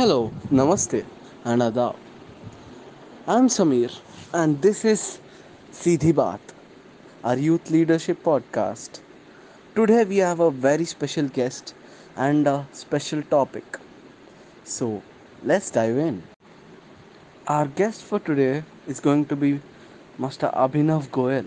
Hello, Namaste, and Adab. I'm Samir, and this is Seedhi Baat, our youth leadership podcast. Today we have a very special guest and a special topic. So let's dive in. Our guest for today is going to be Master Abhinav Goel.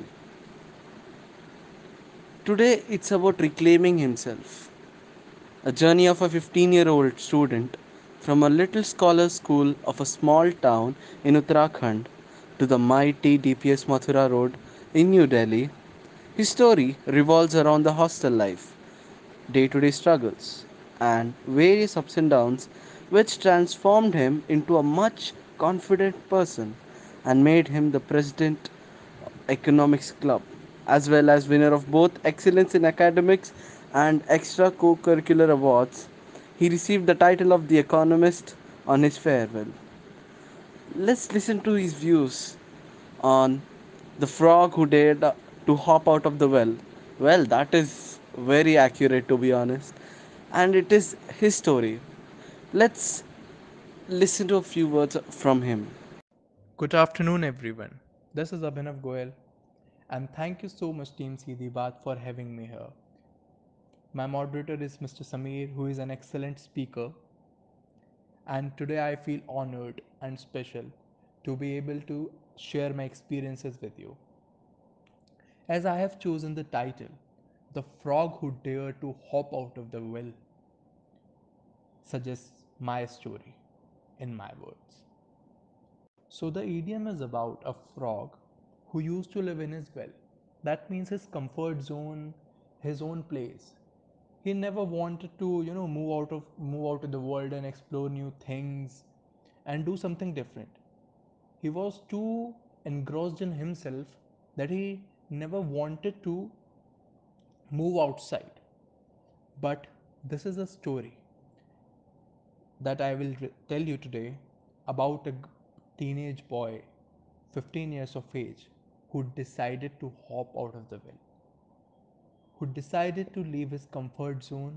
Today it's about reclaiming himself. A journey of a 15-year-old student from a little scholar school of a small town in Uttarakhand to the mighty DPS Mathura Road in New Delhi. His story revolves around the hostel life, day to day struggles, and various ups and downs, which transformed him into a much confident person and made him the president economics club, as well as winner of both excellence in academics and extra co-curricular awards. He received the title of the economist on his farewell. Let's listen to his views on the frog who dared to hop out of the well. Well, that is very accurate, to be honest, and it is his story. Let's listen to a few words from him. Good afternoon, everyone. This is Abhinav Goel, and thank you so much, Team Seedhi Baat, for having me here. My moderator is Mr. Samir, who is an excellent speaker, and today I feel honored and special to be able to share my experiences with you. As I have chosen the title, The Frog Who Dared to Hop Out of the Well suggests my story in my words. So, the idiom is about a frog who used to live in his well. That means his comfort zone, his own place. He never wanted to, move out of the world and explore new things and do something different. He was too engrossed in himself that he never wanted to move outside. But this is a story that I will tell you today about a teenage boy, 15 years of age, who decided to hop out of the well, who decided to leave his comfort zone.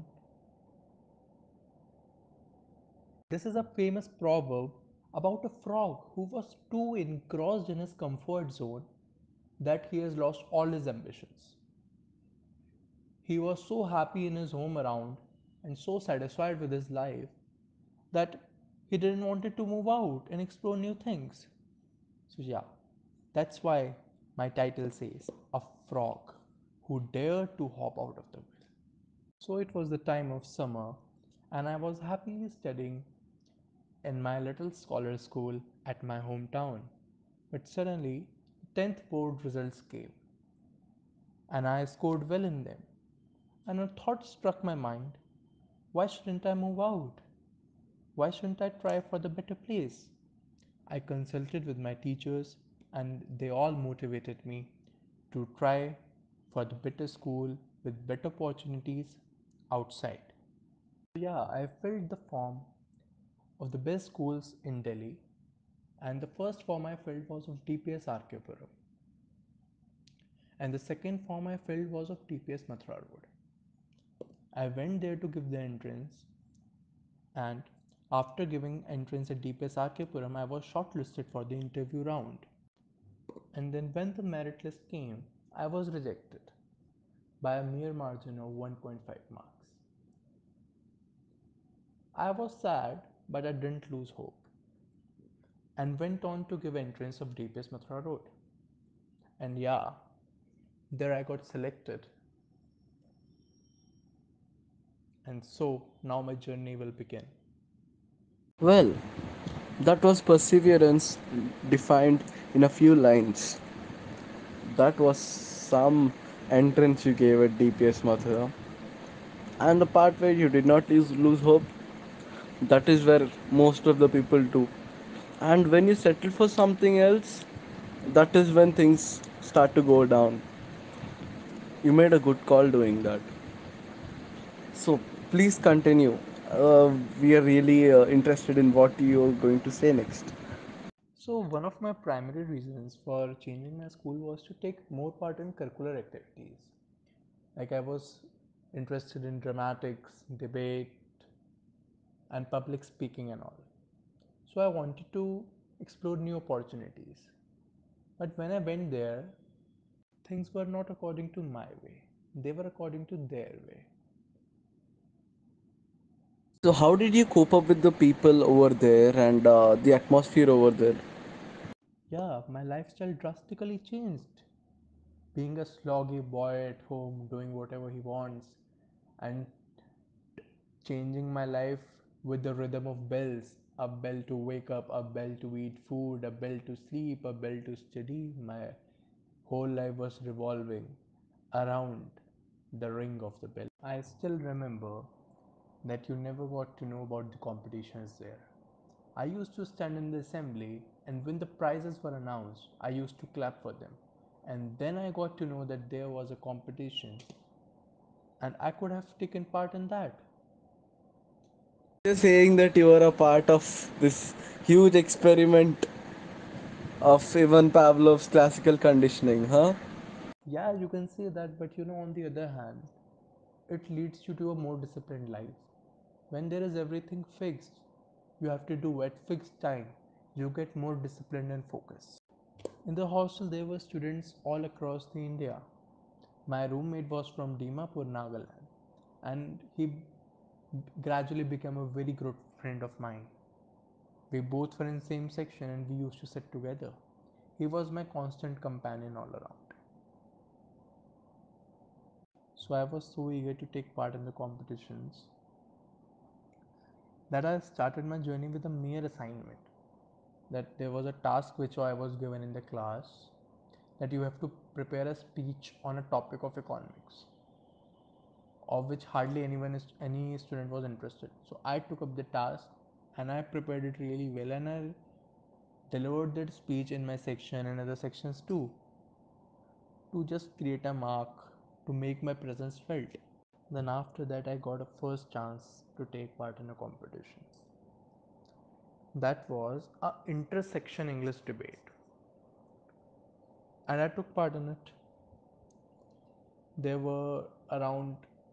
This is a famous proverb about a frog who was too engrossed in his comfort zone that he has lost all his ambitions. He was so happy in his home around and so satisfied with his life that he didn't want to move out and explore new things. So, yeah, that's why my title says A Frog Who Dared to Hop Out of the Well. So, it was the time of summer, and I was happily studying in my little scholar school at my hometown. But suddenly, 10th board results came, and I scored well in them. And a thought struck my mind, why shouldn't I move out? Why shouldn't I try for the better place? I consulted with my teachers, and they all motivated me to try for the better school with better opportunities outside. Yeah, I filled the form of the best schools in Delhi, and the first form I filled was of DPS Arkepuram, and the second form I filled was of DPS Mathura Road. I went there to give the entrance, and after giving entrance at DPS Arkepuram, I was shortlisted for the interview round. And then when the merit list came, I was rejected by a mere margin of 1.5 marks. I was sad, but I didn't lose hope and went on to give entrance of DPS Mathura Road. And yeah, there I got selected. And so now my journey will begin. Well, that was perseverance defined in a few lines. That was some entrance you gave at DPS Mathura. And the part where you did not lose hope, that is where most of the people do. And when you settle for something else, that is when things start to go down. You made a good call doing that. So please continue. We are really interested in what you are going to say next. So one of my primary reasons for changing my school was to take more part in curricular activities. Like I was interested in dramatics, debate, and public speaking and all. So I wanted to explore new opportunities. But when I went there, things were not according to my way, they were according to their way. So, how did you cope up with the people over there and the atmosphere over there? Yeah, my lifestyle drastically changed. Being a sloggy boy at home, doing whatever he wants, and changing my life with the rhythm of bells, a bell to wake up, a bell to eat food, a bell to sleep, a bell to study. My whole life was revolving around the ring of the bell. I still remember that you never got to know about the competitions there. I used to stand in the assembly, and when the prizes were announced, I used to clap for them. And then I got to know that there was a competition, and I could have taken part in that. You're saying that you are a part of this huge experiment of Ivan Pavlov's classical conditioning, huh? Yeah, you can say that, but on the other hand, it leads you to a more disciplined life. When there is everything fixed, you have to do at fixed time, you get more disciplined and focused. In the hostel, there were students all across the India. My roommate was from Dimapur, Nagaland, and he gradually became a very good friend of mine. We both were in same section and we used to sit together. He was my constant companion all around. So I was so eager to take part in the competitions that I started my journey with a mere assignment. That there was a task which I was given in the class that you have to prepare a speech on a topic of economics, of which hardly any student was interested. So I took up the task and I prepared it really well, and I delivered that speech in my section and other sections too, to just create a mark, to make my presence felt. Then after that, I got a first chance to take part in a competition. That was a intersection English debate, and I took part in it. There were around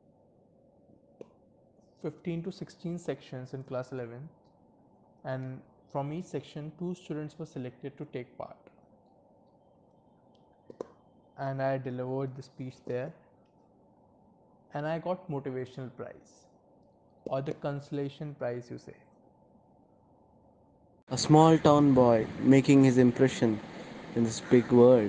15 to 16 sections in class 11, and from each section, two students were selected to take part. And I delivered the speech there, and I got motivational prize, or the consolation prize, you say. A small town boy making his impression in this big world.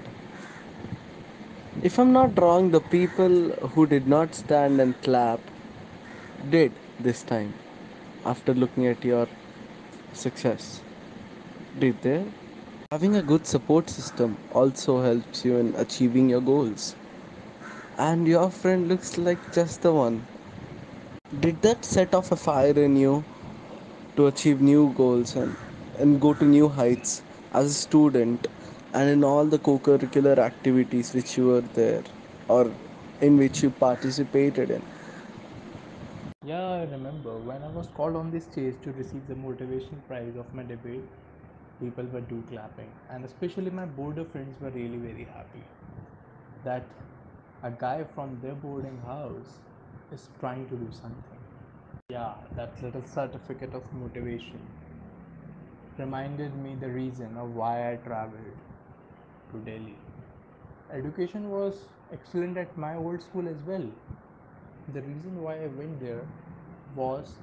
If I'm not wrong, the people who did not stand and clap did this time after looking at your success. Did they? Having a good support system also helps you in achieving your goals. And your friend looks like just the one. Did that set off a fire in you to achieve new goals and go to new heights as a student and in all the co curricular activities which you were there or in which you participated in? Yeah, I remember when I was called on the stage to receive the motivation prize of my debate, people were do clapping, and especially my boarder friends were really very happy that a guy from their boarding house is trying to do something. Yeah, that little certificate of motivation reminded me the reason of why I traveled to Delhi. Education was excellent at my old school as well. The reason why I went there was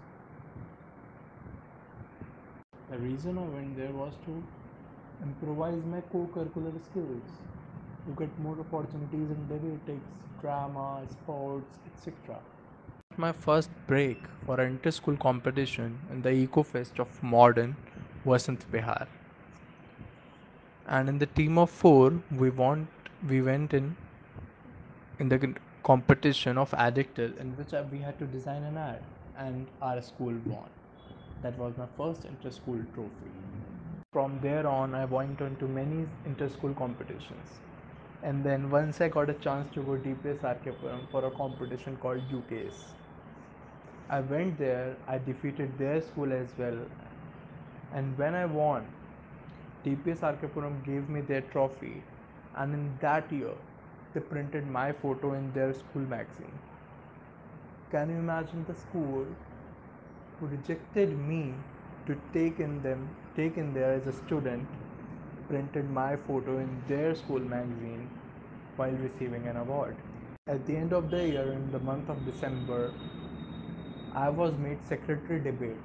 to improvise my co-curricular skills, to get more opportunities in debatics, drama, sports, etc. My first break for an inter-school competition in the Eco Fest of modern Vasant Bihar, and in the team of four, We went in the competition of addictive, in which we had to design an ad, and our school won. That was my first inter-school trophy. From there on, I went on to many inter-school competitions. And then once I got a chance to go DPS Arkepuram for a competition called UKS. I went there, I defeated their school as well. And when I won, DPS Arkepuram gave me their trophy. And in that year, they printed my photo in their school magazine. Can you imagine the school who rejected me to take in there as a student, printed my photo in their school magazine while receiving an award. At the end of the year, in the month of December, I was made secretary debate.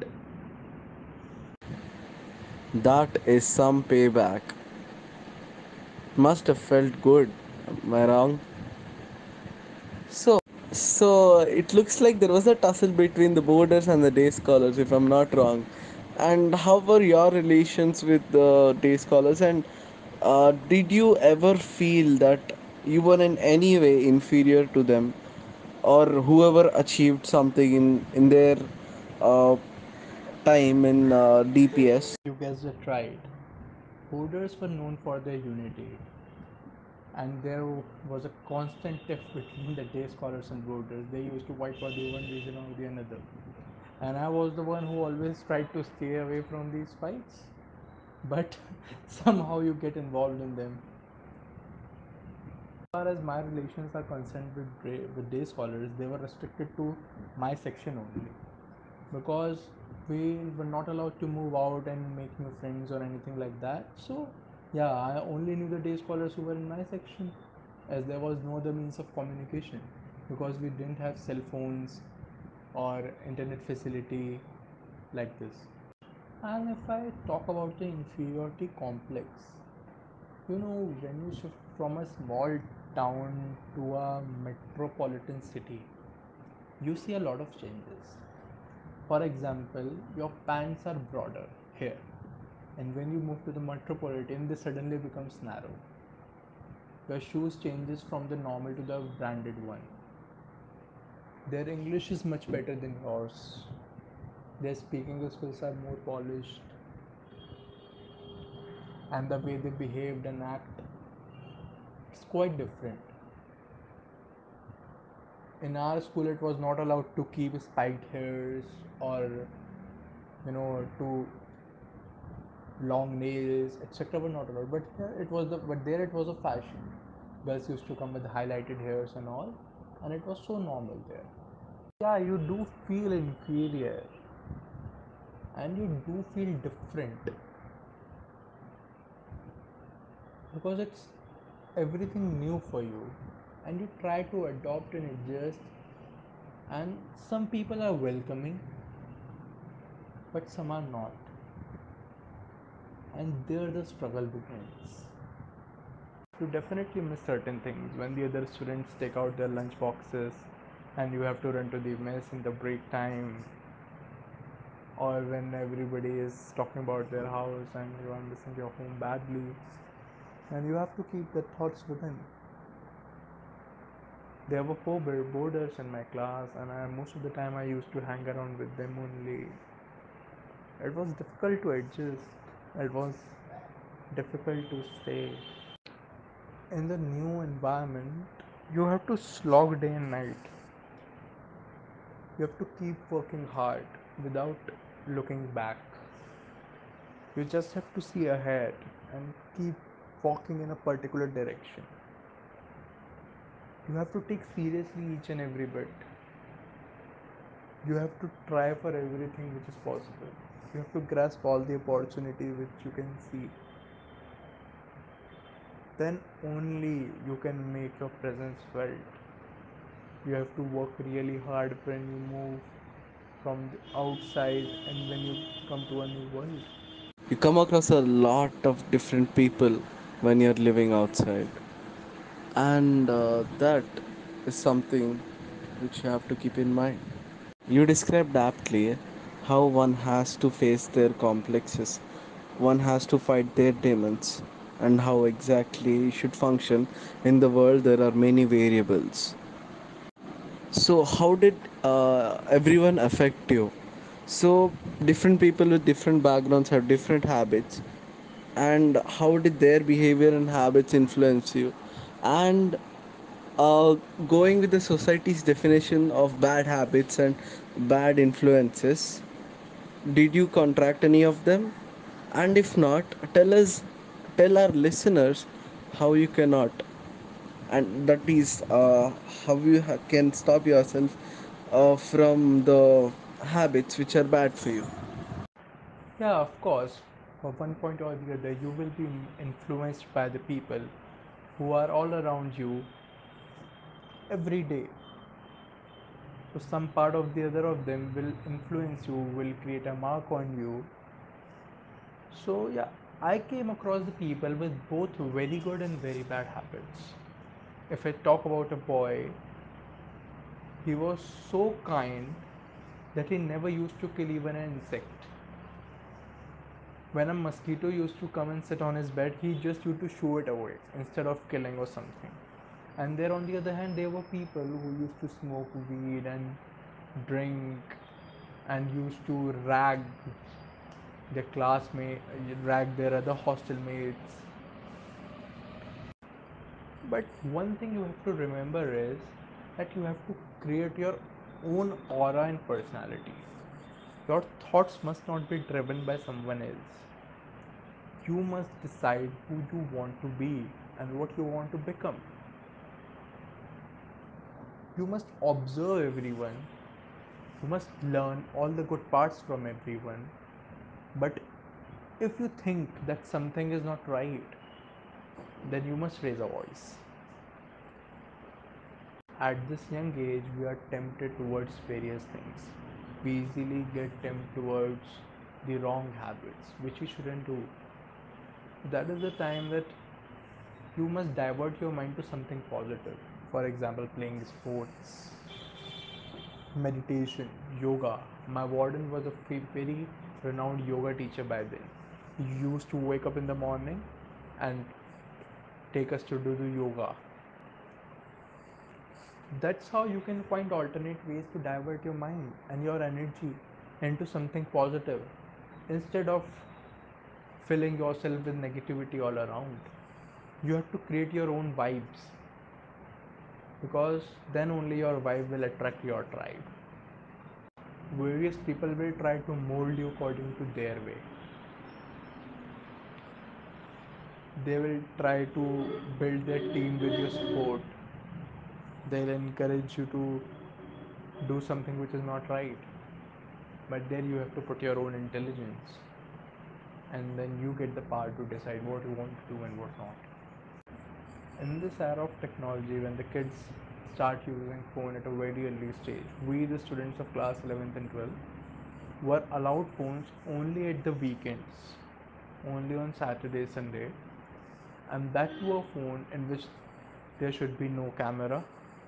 That is some payback. Must have felt good. Am I wrong? So, so it looks like there was a tussle between the boarders and the day scholars, if I'm not wrong. And how were your relations with the day scholars? And did you ever feel that you were in any way inferior to them, or whoever achieved something in their uh, time in DPS? You guessed it right. Hoarders were known for their unity, and there was a constant tiff between the day scholars and boarders. They used to fight for the one reason or the another. And I was the one who always tried to stay away from these fights. But somehow you get involved in them. As far as my relations are concerned with day scholars, they were restricted to my section only, because we were not allowed to move out and make new friends or anything like that. So yeah, I only knew the day scholars who were in my section, as there was no other means of communication, because we didn't have cell phones or internet facility like this. And if I talk about the inferiority complex, when you shift from a small town to a metropolitan city, you see a lot of changes. For example, your pants are broader here, and when you move to the metropolitan, they suddenly becomes narrow. Your shoes changes from the normal to the branded one. Their English is much better than yours. Their speaking skills are more polished, and the way they behaved and act is quite different. In our school, it was not allowed to keep spiked hairs or to long nails, etc. were not allowed. But here it was but there it was a fashion. Girls used to come with highlighted hairs and all, and it was so normal there. Yeah, you do feel inferior, and you do feel different, because it's everything new for you, and you try to adopt and adjust. And some people are welcoming, but some are not, and there the struggle begins. You definitely miss certain things when the other students take out their lunch boxes and you have to run to the mess in the break time, or when everybody is talking about their house and you are missing your home badly, and you have to keep the thoughts within. There were four boarders in my class, and most of the time I used to hang around with them only. It was difficult to adjust, it was difficult to stay. In the new environment, you have to slog day and night. You have to keep working hard without looking back. You just have to see ahead and keep walking in a particular direction. You have to take seriously each and every bit. You have to try for everything which is possible. You have to grasp all the opportunity which you can see. Then only you can make your presence felt. You have to work really hard when you move from the outside and when you come to a new world. You come across a lot of different people when you're living outside, and that is something which you have to keep in mind. You described aptly how one has to face their complexes, one has to fight their demons, and how exactly you should function in the world. There are many variables. So, how did everyone affect you? So, different people with different backgrounds have different habits, and how did their behavior and habits influence you? And uh, going with the society's definition of bad habits and bad influences, did you contract any of them? And if not, tell our listeners how you cannot, and that is how you can stop yourself from the habits which are bad for you. Yeah, of course. At one point or the other, you will be influenced by the people who are all around you every day. So some part of the other of them will influence you, will create a mark on you. So yeah, I came across the people with both very good and very bad habits. If I talk about a boy, he was so kind that he never used to kill even an insect. When a mosquito used to come and sit on his bed, he just used to shoo it away instead of killing or something. And there, on the other hand, there were people who used to smoke weed and drink and used to rag their classmates, rag their other hostel mates. But one thing you have to remember is that you have to create your own aura and personality. Your thoughts must not be driven by someone else. You must decide who you want to be and what you want to become. You must observe everyone. You must learn all the good parts from everyone. But if you think that something is not right, then you must raise a voice. At this young age, we are tempted towards various things. We easily get tempted towards the wrong habits, which we shouldn't do. That is the time that you must divert your mind to something positive. For example, playing sports, meditation, yoga. My warden was a very renowned yoga teacher by then. He used to wake up in the morning and take us to do the yoga. That's how you can find alternate ways to divert your mind and your energy into something positive instead of filling yourself with negativity all around. You have to create your own vibes because then only your vibe will attract your tribe. Various people will try to mold you according to their way. They will try to build their team with your support. They'll encourage you to do something which is not right. But there you have to put your own intelligence and then you get the power to decide what you want to do and what not. In this era of technology, when the kids start using phone at a very early stage, we the students of class 11th and 12th were allowed phones only at the weekends, only on Saturday, Sunday, and that to a phone in which there should be no camera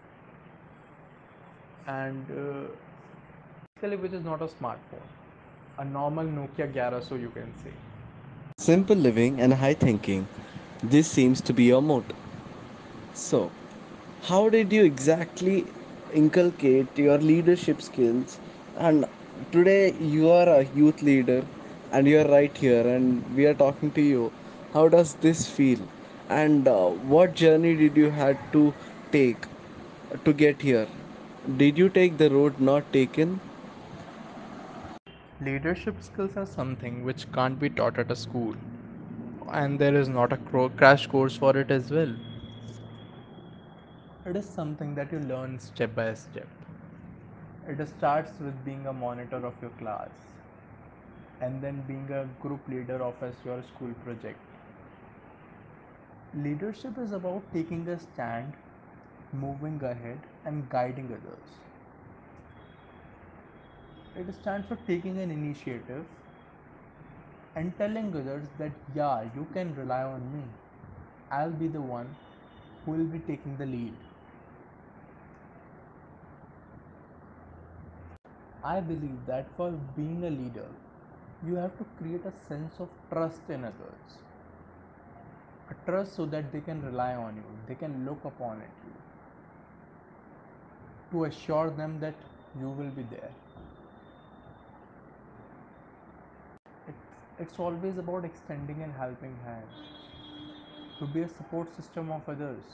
and basically which is not a smartphone, a normal Nokia 1100 you can say. Simple living and high thinking. This seems to be your motto. So, how did you exactly inculcate your leadership skills? And today you are a youth leader and you are right here and we are talking to you. How does this feel? And what journey did you had to take to get here? Did you take the road not taken? Leadership skills are something which can't be taught at a school, and there is not a crash course for it as well. It is something that you learn step by step. It starts with being a monitor of your class and then being a group leader of as your school project. Leadership is about taking a stand, moving ahead, and guiding others. It stands for taking an initiative and telling others that, yeah, you can rely on me. I'll be the one who will be taking the lead. I believe that for being a leader, you have to create a sense of trust in others. A trust so that they can rely on you, they can look upon it you, to assure them that you will be there. It's always about extending and helping hand, to be a support system of others,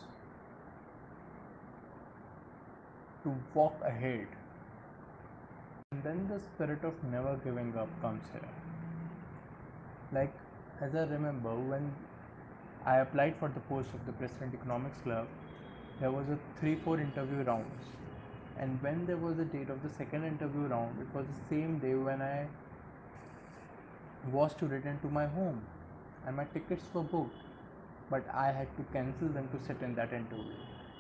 to walk ahead. And then the spirit of never giving up comes here. Like, as I remember, when I applied for the post of the President Economics Club, there was a 3-4 interview rounds. And when there was the date of the second interview round, it was the same day when I was to return to my home, and my tickets were booked, but I had to cancel them to sit in that interview.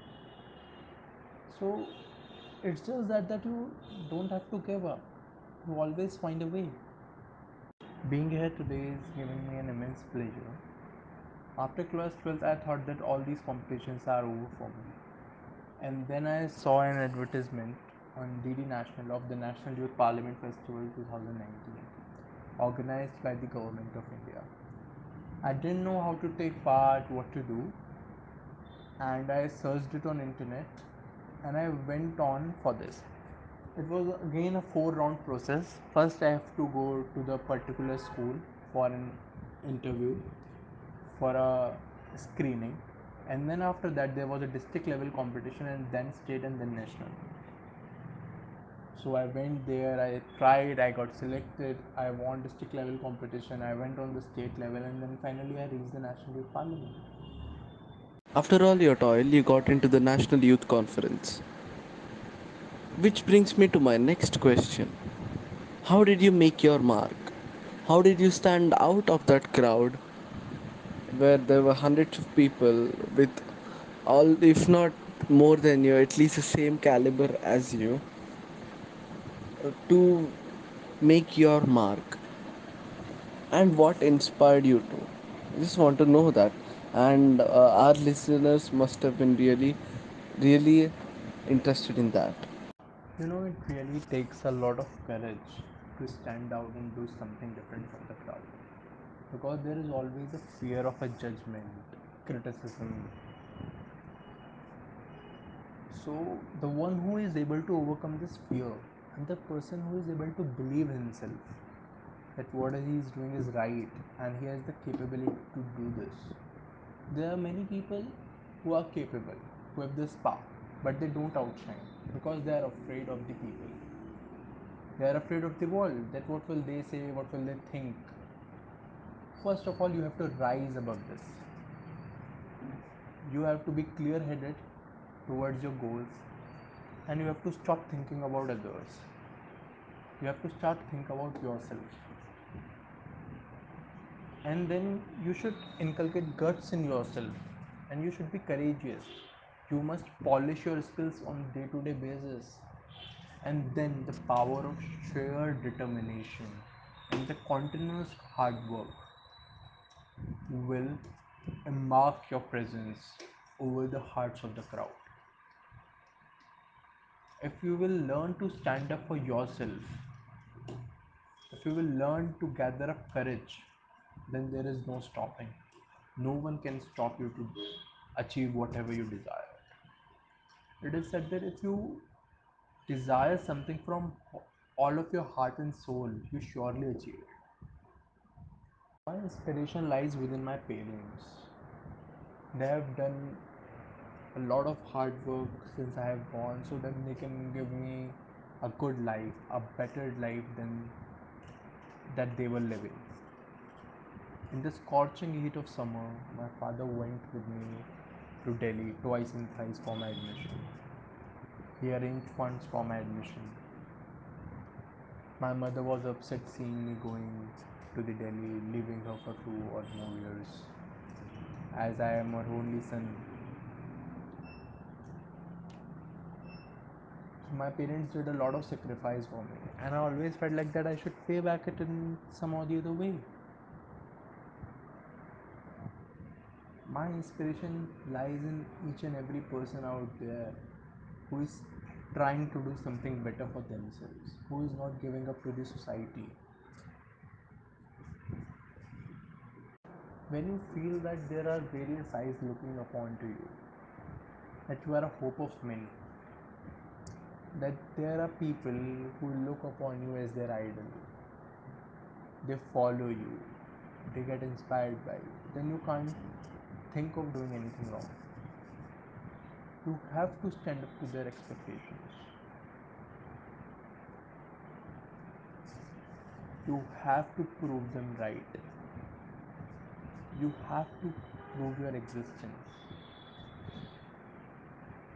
So it's just that you don't have to give up. You always find a way. Being here today is giving me an immense pleasure. After class 12th, I thought that all these competitions are over for me. And then I saw an advertisement on DD National of the National Youth Parliament Festival 2019, organized by the Government of India. I didn't know how to take part, what to do, and I searched it on internet and I went on for this. It was again a 4 round process. First, I have to go to the particular school for an interview, for a screening, and then after that there was a district level competition, and then state, and then national. So I went there, I tried, I got selected, I won district level competition, I went on the state level, and then finally I reached the national youth parliament. After all your toil, you got into the National Youth Conference. Which brings me to my next question. How did you make your mark? How did you stand out of that crowd where there were hundreds of people with all, if not more than you, at least the same caliber as you, to make your mark? And what inspired you to? I just want to know that. And our listeners must have been really, really interested in that. You know, it really takes a lot of courage to stand out and do something different from the crowd, because there is always a fear of a judgment, criticism. So, the one who is able to overcome this fear, and the person who is able to believe himself that what he is doing is right and he has the capability to do this. There are many people who are capable, who have this spark, but they don't outshine because they are afraid of the people. They are afraid of the world, that what will they say, what will they think. First of all, you have to rise above this. You have to be clear headed towards your goals, and you have to stop thinking about others. You have to start think about yourself, and then you should inculcate guts in yourself, and you should be courageous. You must polish your skills on day-to-day basis, and then the power of sheer determination and the continuous hard work will mark your presence over the hearts of the crowd. If you will learn to stand up for yourself, if you will learn to gather up courage, then there is no stopping. No one can stop you to achieve whatever you desire. It is said that if you desire something from all of your heart and soul, you surely achieve it. My inspiration lies within my parents. They have done a lot of hard work since I have born so that they can give me a good life, a better life than that they were living. In the scorching heat of summer, my father went with me to Delhi twice and thrice for my admission. He arranged funds for my admission. My mother was upset seeing me going to the Delhi, leaving her for 2 or more years. As I am her only son, so my parents did a lot of sacrifice for me, and I always felt like that I should pay back it in some or the other way. My inspiration lies in each and every person out there who is trying to do something better for themselves, who is not giving up to the society. When you feel that there are various eyes looking upon to you, that you are a hope of many, that there are people who look upon you as their idol, they follow you, they get inspired by you, then you can't think of doing anything wrong. You have to stand up to their expectations. You have to prove them right. You have to prove your existence.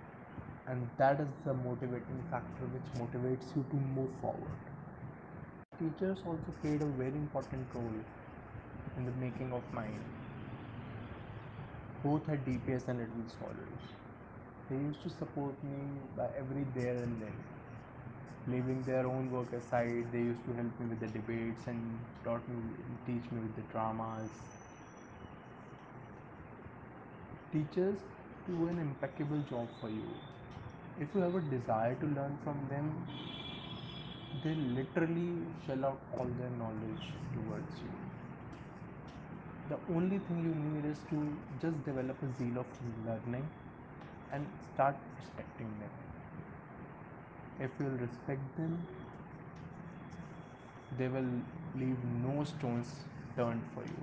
And that is the motivating factor which motivates you to move forward. Teachers also played a very important role in the making of mine. Both had DPS and Little Scholars. They used to support me by every there and then. Leaving their own work aside, they used to help me with the debates and teach me with the dramas. Teachers do an impeccable job for you. If you have a desire to learn from them, they literally shell out all their knowledge towards you. The only thing you need is to just develop a zeal of learning and start respecting them. If you'll respect them, they will leave no stones turned for you.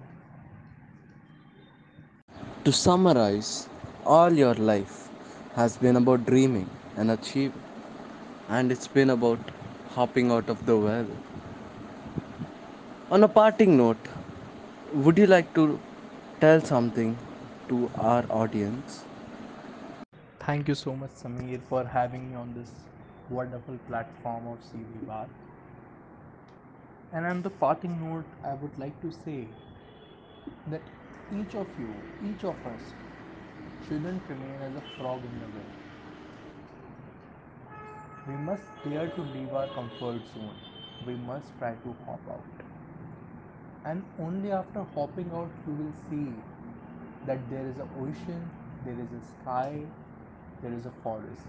To summarize, all your life has been about dreaming and achieving, and it's been about hopping out of the well. On a parting note, would you like to tell something to our audience? Thank you so much, Sameer, for having me on this wonderful platform of CV Baat. And on the parting note, I would like to say that each of you, each of us, shouldn't remain as a frog in the well. We must dare to leave our comfort zone. We must try to hop out. And only after hopping out, you will see that there is an ocean, there is a sky, there is a forest.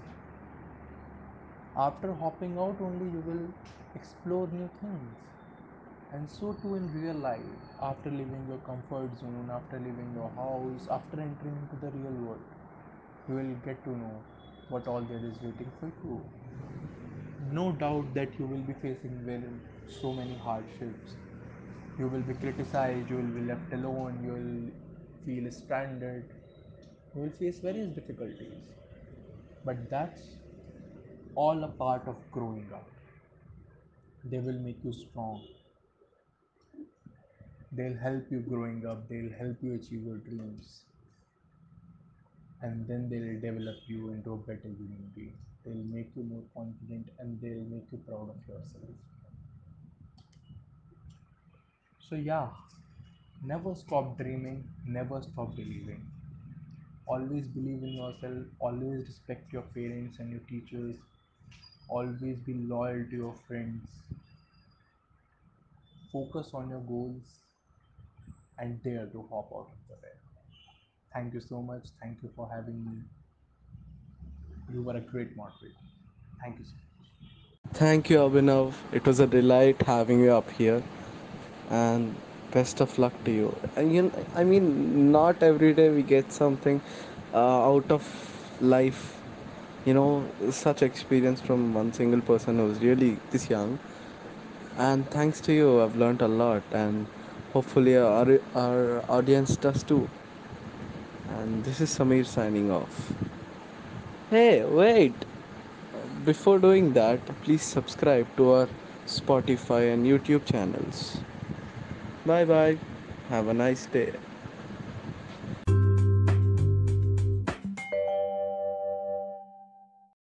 After hopping out, only you will explore new things. And so too in real life, after leaving your comfort zone, after leaving your house, after entering into the real world, you will get to know what all there is waiting for you. No doubt that you will be facing so many hardships. You will be criticized, you will be left alone, you will feel stranded, you will face various difficulties. But that's all a part of growing up. They will make you strong. They'll help you growing up, they'll help you achieve your dreams, and then they'll develop you into a better human being. They'll make you more confident and they'll make you proud of yourself. So, yeah, never stop dreaming, never stop believing. Always believe in yourself, always respect your parents and your teachers, always be loyal to your friends, focus on your goals, and dare to hop out of the bed. Thank you so much. Thank you for having me. You were a great moderator. Thank you so much. Thank you, Abhinav. It was a delight having you up here, and best of luck to you. And I mean, not every day we get something out of life. Such experience from one single person who's really this young. And thanks to you, I've learned a lot, and hopefully our audience does too. And this is Samir signing off. Hey, wait! Before doing that, please subscribe to our Spotify and YouTube channels. Bye bye. Have a nice day.